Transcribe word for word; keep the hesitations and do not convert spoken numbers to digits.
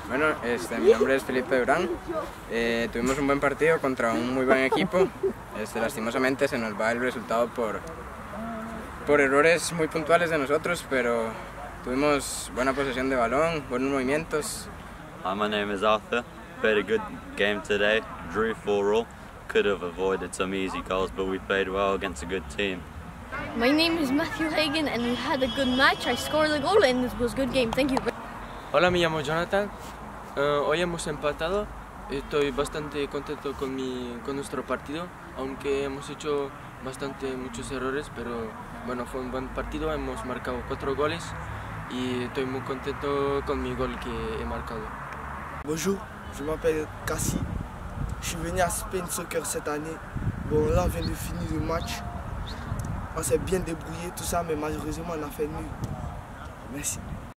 Bueno, este, mi nombre es Felipe Durán. Eh, tuvimos un buen partido contra un muy buen equipo. Este, lastimosamente se nos va el resultado por, por errores muy puntuales de nosotros, pero tuvimos buena posesión de balón, buenos movimientos. Hi, my name is Arthur. Played a good game today, drew four all. Could have avoided some easy goals, but we played well against a good team. My name is Matthew Hagen and we had a good match. I scored a goal and it was a good game. Thank you. Hola, me llamo Jonathan. Uh, hoy hemos empatado. Estoy bastante contento con, mi, con nuestro partido, aunque hemos hecho bastante muchos errores, pero bueno, fue un buen partido. Hemos marcado cuatro goles y estoy muy contento con mi gol que he marcado. Bonjour, je m'appelle Cassie. Je suis venu à Spain Soccer cette année. Bon, là, on vient de finir le match. On s'est bien débrouillé, tout ça, mais malheureusement, on a fait nul. Merci.